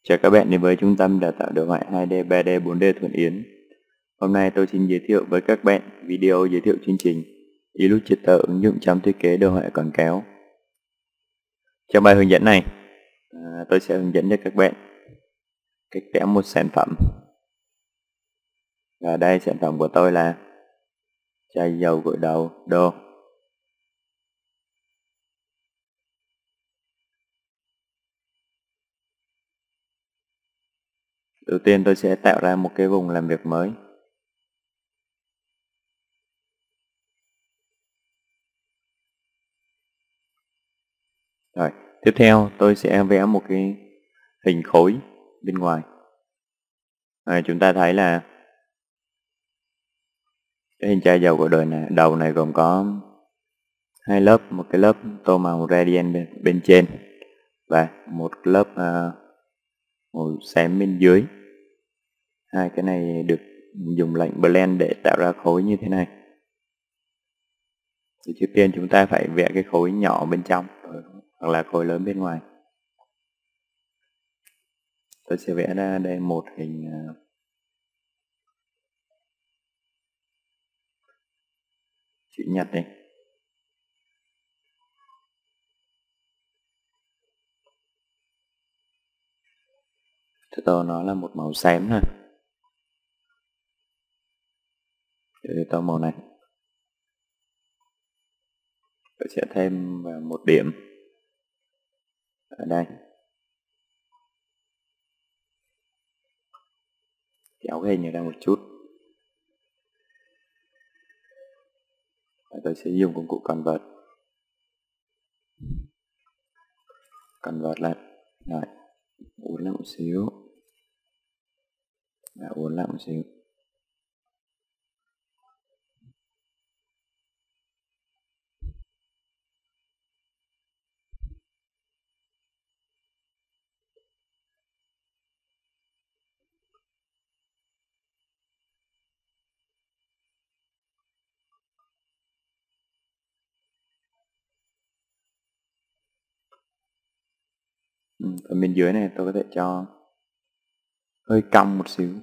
Chào các bạn đến với Trung tâm Đào tạo Đồ họa 2D, 3D, 4D Thuận Yến. Hôm nay tôi xin giới thiệu với các bạn video giới thiệu chương trình Illustrator ứng dụng trong thiết kế đồ họa quảng cáo. Trong bài hướng dẫn này, tôi sẽ hướng dẫn cho các bạn cách vẽ một sản phẩm. Và đây sản phẩm của tôi là chai dầu gội đầu đô. Đầu tiên tôi sẽ tạo ra một cái vùng làm việc mới. Rồi, tiếp theo tôi sẽ vẽ một cái hình khối bên ngoài. Chúng ta thấy là cái hình chai dầu của đầu này gồm có hai lớp, một cái lớp tô màu gradient bên trên và một lớp màu xám bên dưới. Hai cái này được dùng lệnh blend để tạo ra khối như thế này. Thì trước tiên chúng ta phải vẽ cái khối nhỏ bên trong hoặc là khối lớn bên ngoài. Tôi sẽ vẽ ra đây một hình chữ nhật này. Tôi tô nó là một màu xám thôi. Tôi tô màu này. Tôi sẽ thêm vào một điểm ở đây. Kéo cái hình này ra một chút. Và tôi sẽ dùng công cụ convert lại. Rồi, uốn lại một xíu. Và uốn lại một xíu. Phần bên dưới này tôi có thể cho hơi cong một xíu.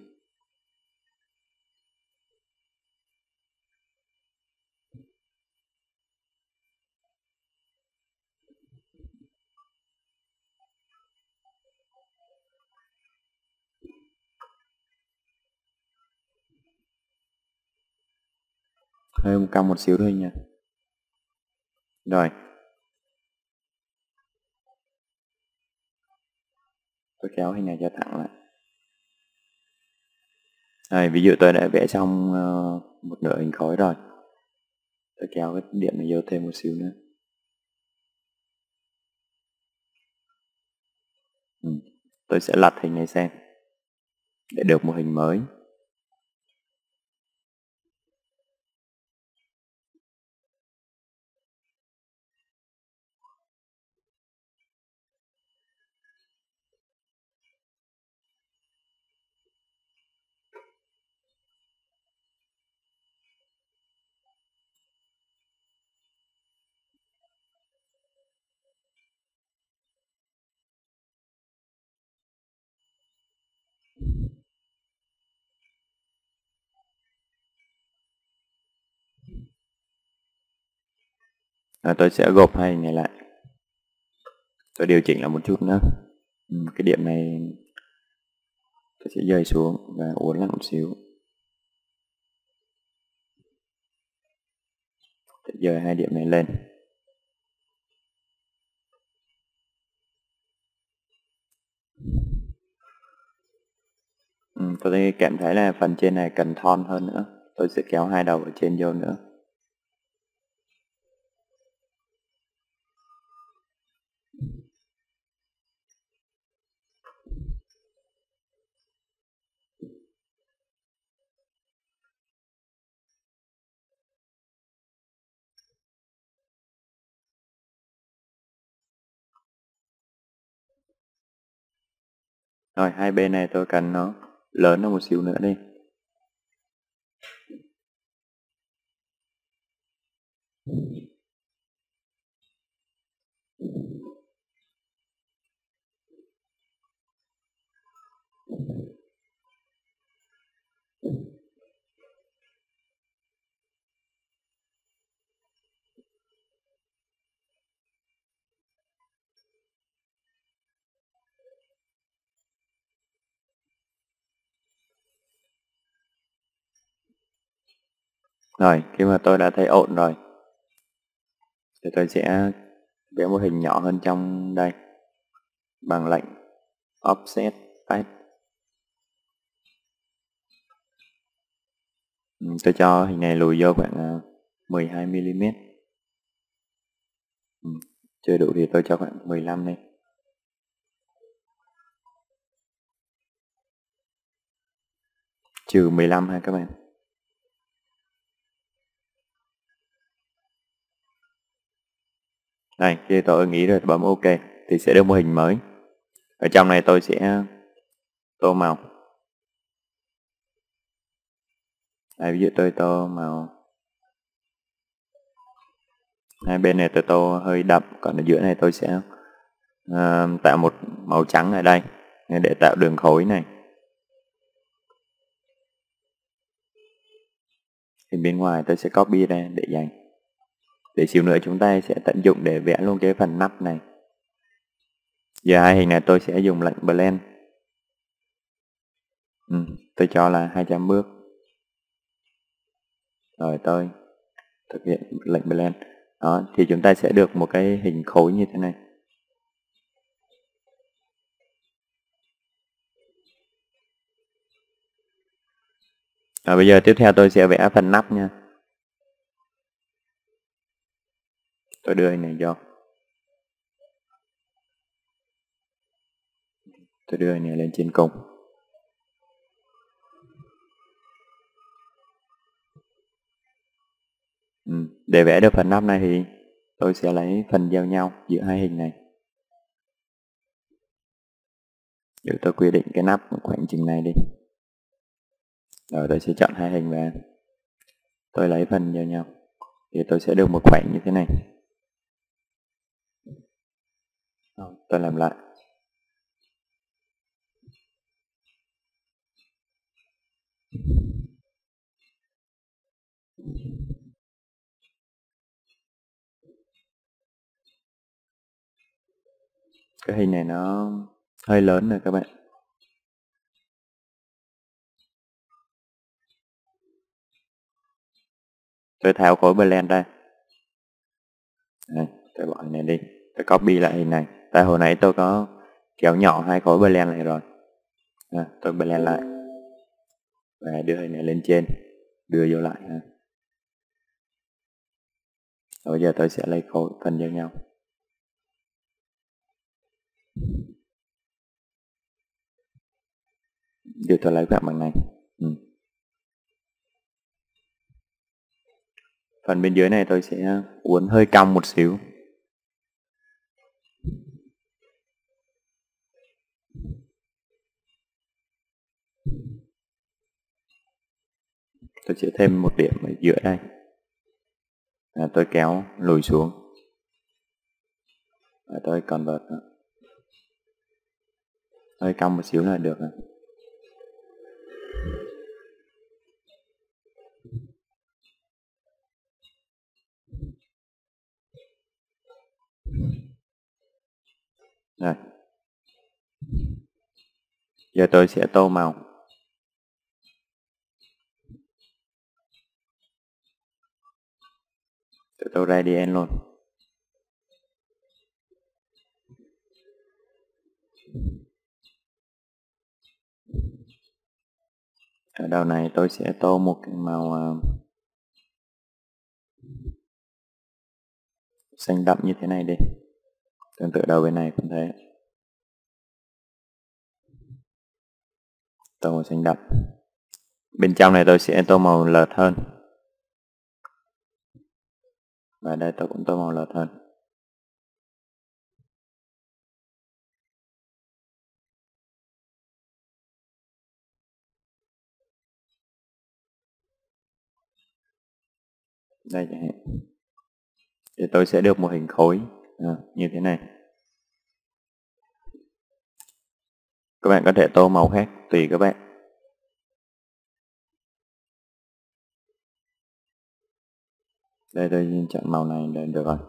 Hơi cong một xíu thôi nha. Rồi. Tôi kéo hình này cho thẳng lại. Rồi, ví dụ tôi đã vẽ xong một nửa hình khối rồi. Tôi kéo cái điểm này vô thêm một xíu nữa. Tôi sẽ lật hình này xem để được một hình mới. Tôi sẽ gộp hai hình này lại. Tôi điều chỉnh lại một chút nữa. Cái điểm này tôi sẽ dời xuống và uốn lại một xíu. Tôi dời hai điểm này lên. Tôi cảm thấy là phần trên này cần thon hơn nữa. Tôi sẽ kéo hai đầu ở trên vô nữa. Rồi, hai bên này tôi cần nó lớn hơn một xíu nữa đi. Rồi, khi mà tôi đã thấy ổn rồi, thì tôi sẽ vẽ một hình nhỏ hơn trong đây bằng lệnh Offset Path. Tôi cho hình này lùi vô khoảng 12mm. Chưa đủ thì tôi cho khoảng 15 đi. Trừ 15 ha các bạn. Đây, khi tôi nghĩ rồi tôi bấm OK thì sẽ được một hình mới. Ở trong này tôi sẽ tô màu. Đây, ví dụ tôi tô màu hai bên này tôi tô hơi đậm, còn ở giữa này tôi sẽ tạo một màu trắng ở đây để tạo đường khối này. Thì bên ngoài tôi sẽ copy ra để dành. Để xíu nữa chúng ta sẽ tận dụng để vẽ luôn cái phần nắp này. Giờ hai hình này tôi sẽ dùng lệnh Blend. Tôi cho là 200 bước. Rồi tôi thực hiện lệnh Blend. Đó, thì chúng ta sẽ được một cái hình khối như thế này. Rồi bây giờ tiếp theo tôi sẽ vẽ phần nắp nha. Tôi đưa hình này vô. Tôi đưa hình này lên trên cùng. Để vẽ được phần nắp này thì tôi sẽ lấy phần giao nhau giữa hai hình này. Để tôi quy định cái nắp khoảng chừng này đi. Rồi tôi sẽ chọn hai hình và tôi lấy phần giao nhau. Thì tôi sẽ được một khoảng như thế này. Tôi làm lại. Cái hình này nó hơi lớn rồi các bạn. Tôi tháo khối blend ra. Đây, tôi bỏ hình này đi. Tôi copy lại hình này. Tại hồi nãy tôi có kéo nhỏ hai khối blend này rồi. Tôi blend lại. Và đưa hình này lên trên. Đưa vô lại. Rồi giờ tôi sẽ lấy khối phần giao nhau. Giờ tôi lấy khoảng bằng này. Phần bên dưới này tôi sẽ uốn hơi cong một xíu. Tôi sẽ thêm một điểm ở giữa đây. Tôi kéo lùi xuống. Và tôi convert. Hơi cong một xíu là được. Rồi. Giờ tôi sẽ tô màu. Tôi tô gradient luôn. Ở đầu này tôi sẽ tô một cái màu xanh đậm như thế này đi. Tương tự đầu bên này cũng thế. Tô màu xanh đậm. Bên trong này tôi sẽ tô màu lợt hơn. Và đây tôi cũng tô màu lợt hơn. Đây chẳng hạn. Thì tôi sẽ được một hình khối như thế này. Các bạn có thể tô màu khác tùy các bạn. Đây tôi chọn màu này là được rồi.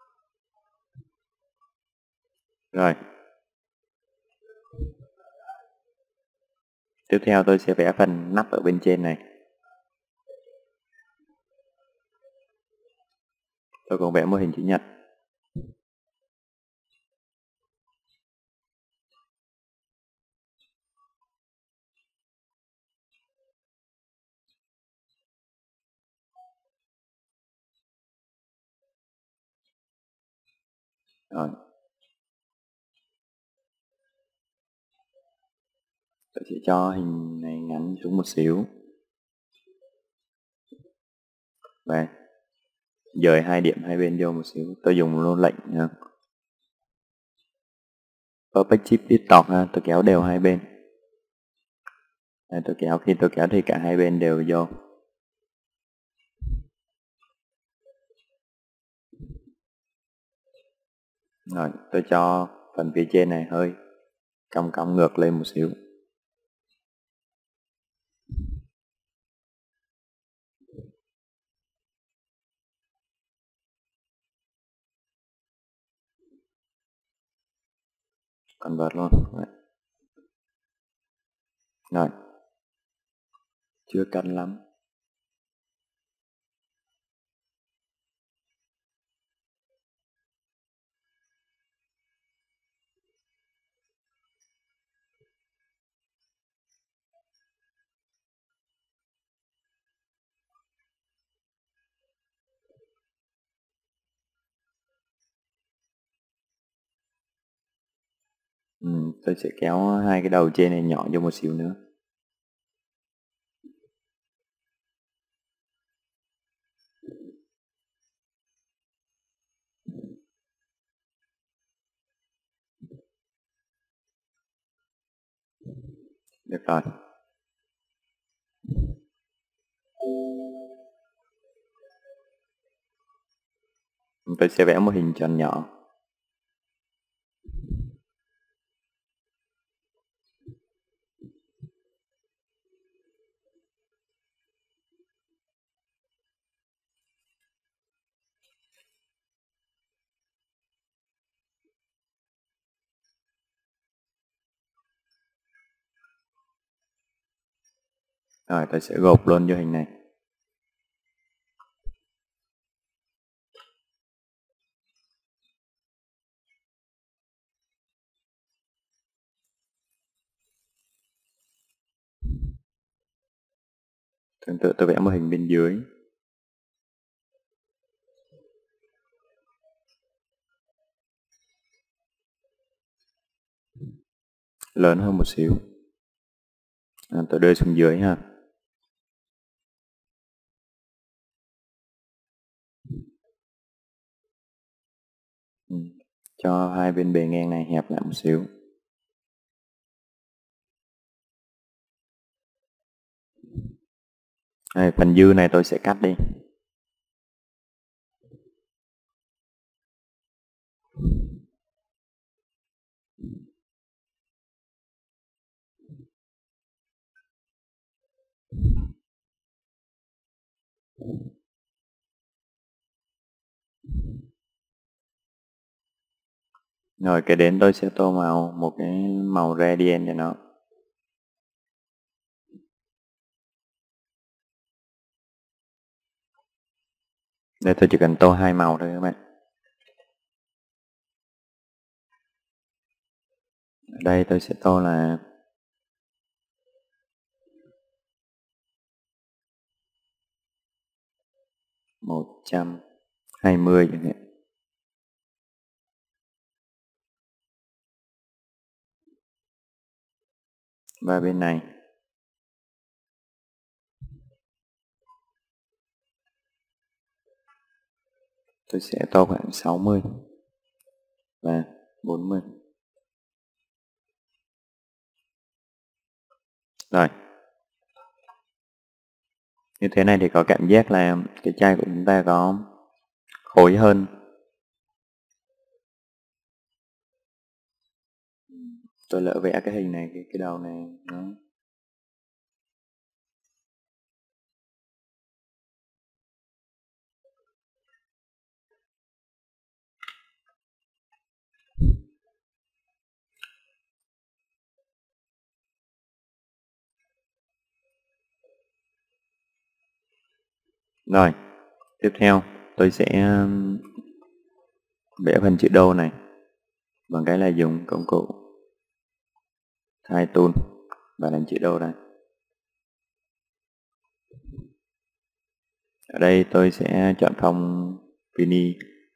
Rồi. Tiếp theo tôi sẽ vẽ phần nắp ở bên trên này. Tôi cũng vẽ mô hình chữ nhật. Rồi. Tôi sẽ cho hình này ngắn xuống một xíu. Và dời 2 điểm hai bên vô một xíu. Tôi dùng luôn lệnh Perspective Distort ha. Tôi kéo đều hai bên. Đây, khi tôi kéo thì cả hai bên đều vô. Rồi, tôi cho phần phía trên này hơi cong cong ngược lên một xíu. Convert luôn. Rồi, chưa cân lắm. Tôi sẽ kéo hai cái đầu trên này nhỏ vô một xíu nữa. Được rồi. Tôi sẽ vẽ một hình tròn nhỏ. Rồi tôi sẽ gộp luôn vô hình này. Tương tự tôi vẽ một hình bên dưới. Lớn hơn một xíu. Tôi đưa xuống dưới ha. Cho hai bên bề ngang này hẹp lại một xíu. Đây, phần dư này tôi sẽ cắt đi. Rồi cái đến tôi sẽ tô màu một cái màu gradient cho nó. Đây tôi chỉ cần tô hai màu thôi các bạn. Ở đây tôi sẽ tô là 120 chẳng hạn. Và bên này tôi sẽ tô khoảng 60 và 40. Rồi. Như thế này thì có cảm giác là cái chai của chúng ta có khối hơn. Tôi lỡ vẽ cái hình này, cái đầu này nó Rồi, tiếp theo tôi sẽ vẽ phần chữ đô này bằng cái là dùng công cụ Type Tool và làm chữ đô đây. Ở đây tôi sẽ chọn phông Vini,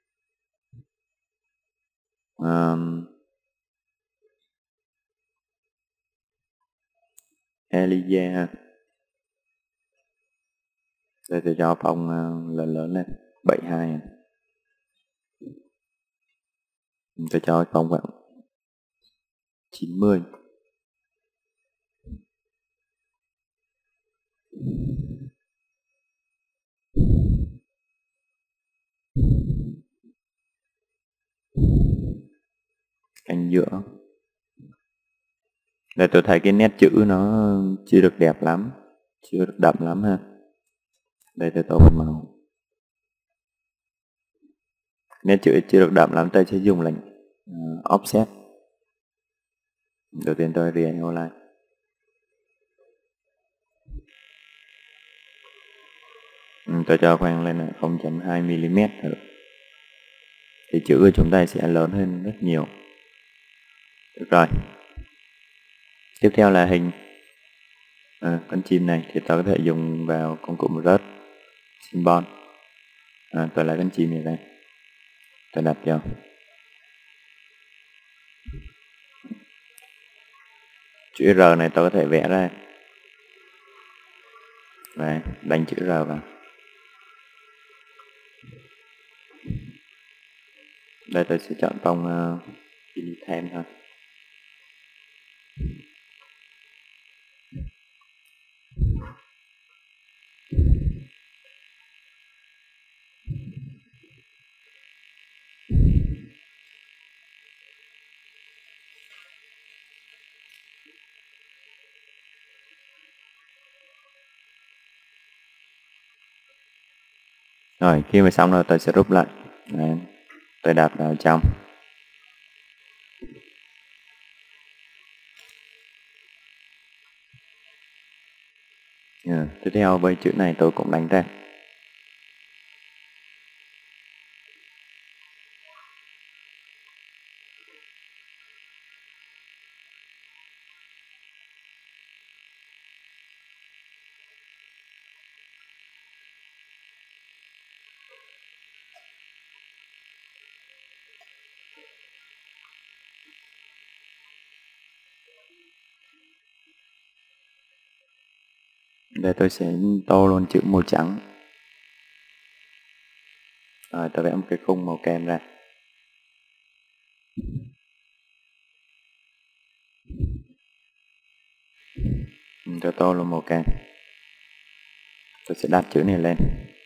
Elijah. Đây tôi cho phông lớn lớn lên 72. Tôi cho phông khoảng 90. Cạnh giữa. Đây tôi thấy cái nét chữ nó chưa được đẹp lắm, chưa được đậm lắm ha. Đây tôi tô một màu. Nét chữ chưa được đậm lắm, tôi sẽ dùng lệnh offset. Đầu tiên tôi reangle lại. Tôi cho khoan lên là 0.2mm thôi. Thì chữ của chúng ta sẽ lớn hơn rất nhiều. Được rồi. Tiếp theo là hình con chim này thì ta có thể dùng vào công cụ rớt symbol. Tôi lấy con chim này đây, tôi đặt vào. Chữ R này tôi có thể vẽ ra và đánh chữ R vào. Đây tôi sẽ chọn phông Initen thôi. Rồi khi mà xong rồi tôi sẽ rút lại. Đấy, tôi đặt vào trong. Tiếp theo với chữ này tôi cũng đánh ra. Đây tôi sẽ tô luôn chữ màu trắng. Rồi tôi vẽ một cái khung màu kem ra. Tôi tô luôn màu kem. Tôi sẽ đặt chữ này lên.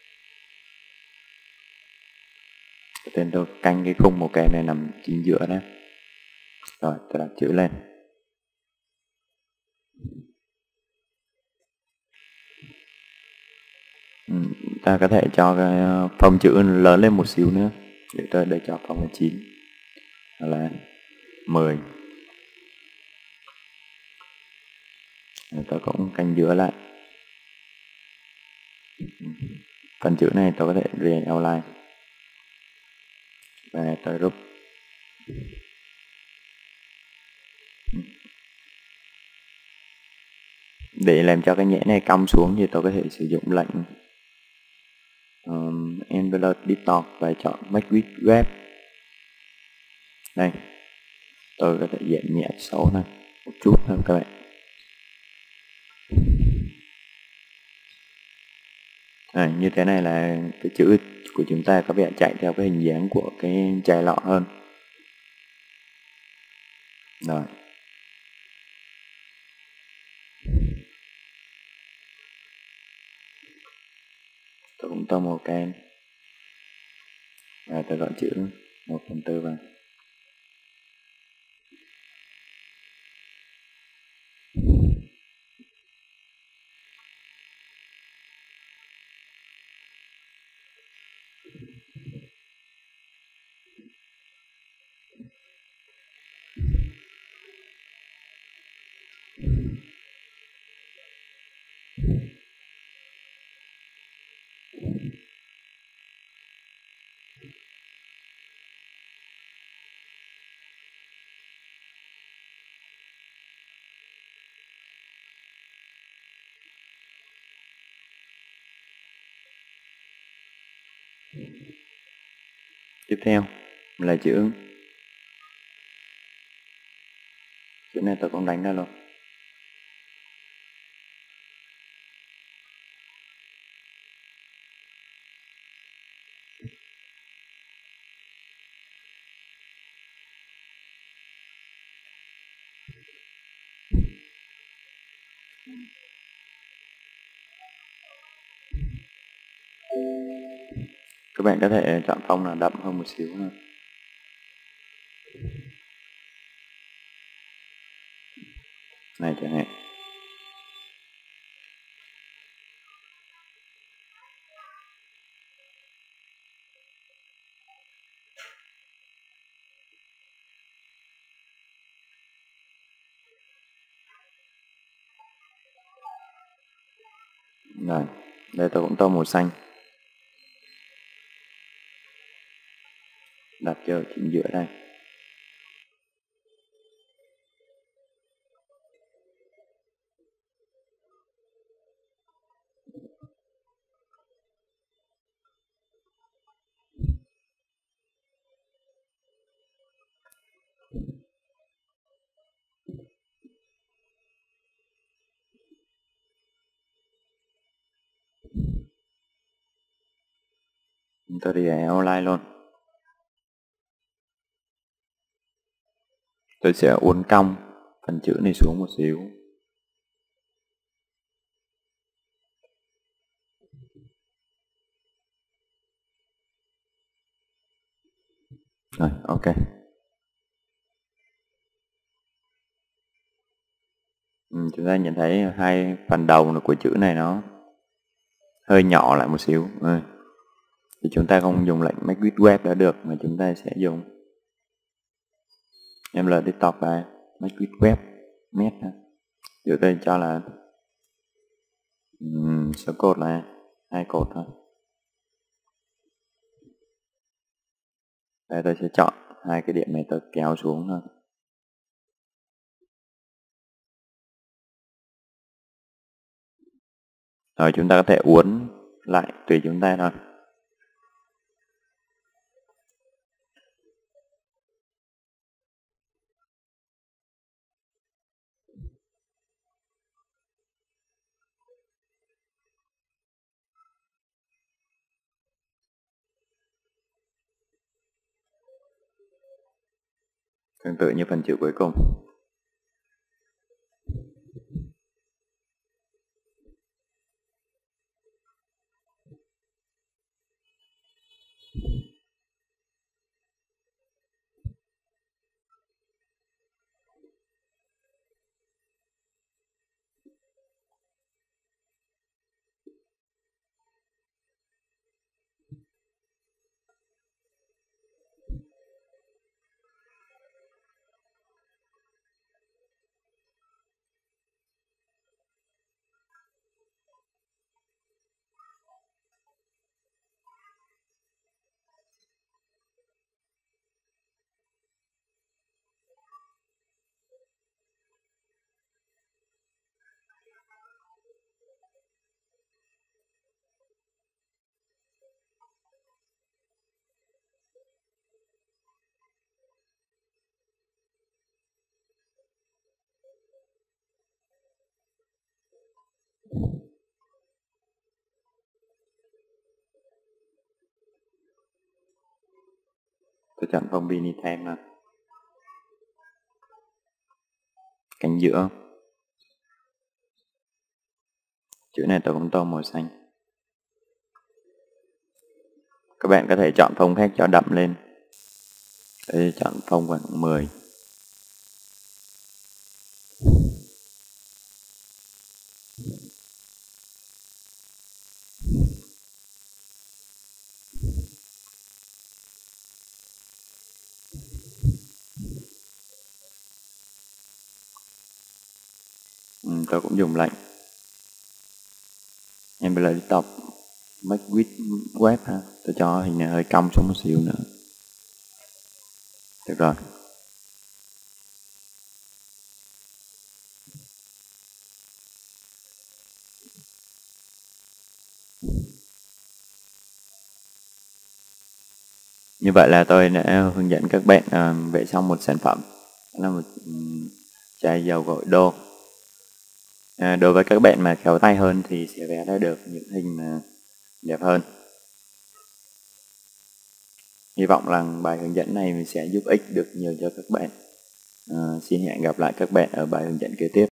Đầu tiên tôi canh cái khung màu kem này nằm chính giữa đó. Rồi tôi đặt chữ lên. Ta có thể cho cái phông chữ lớn lên một xíu nữa. Để tôi đây cho phông là 9 hoặc là 10. Rồi tôi cũng canh giữa lại. Phần chữ này tôi có thể re outline và tôi rút. Để làm cho cái nhẽ này cong xuống thì tôi có thể sử dụng lệnh Envelope Distort và chọn Make with Web. Đây, tôi có thể giảm nhẹ số này một chút hơn các bạn. Như thế này là cái chữ của chúng ta có vẻ chạy theo cái hình dáng của cái chai lọ hơn. Rồi. Tôi cũng tô màu cam. Và tôi gọi chữ 1/4 vào. Tiếp theo là chữ này tôi cũng đánh ra luôn. Các bạn có thể chọn phông là đậm hơn một xíu nữa. Này chẳng hạn. Rồi, đây tôi cũng tô màu xanh. Đặt cho chính giữa đây. Tôi đi outline luôn. Tôi sẽ uốn cong phần chữ này xuống một xíu. Rồi, ok. Chúng ta nhìn thấy hai phần đầu của chữ này nó hơi nhỏ lại một xíu. Thì chúng ta không dùng lệnh make with web đã được, mà chúng ta sẽ dùng ml desktop và make with web met. Giờ tôi cho là số cột là 2 cột thôi. Đây tôi sẽ chọn hai cái điểm này, tôi kéo xuống thôi. Rồi chúng ta có thể uốn lại tùy chúng ta thôi. Tương tự như phần chữ cuối cùng. Tôi chọn phông beneath thêm cánh giữa. Chữ này tôi cũng tô màu xanh. Các bạn có thể chọn phông khác cho đậm lên. Tôi chọn phông khoảng 10. Tôi cũng dùng lệnh ml desktop make with web ha. Tôi cho hình này hơi cong xuống một xíu nữa. Được rồi. Như vậy là tôi đã hướng dẫn các bạn vẽ xong một sản phẩm, đó là một chai dầu gội đô. Đối với các bạn mà khéo tay hơn thì sẽ vẽ ra được những hình đẹp hơn. Hy vọng rằng bài hướng dẫn này sẽ giúp ích được nhiều cho các bạn. Xin hẹn gặp lại các bạn ở bài hướng dẫn kế tiếp.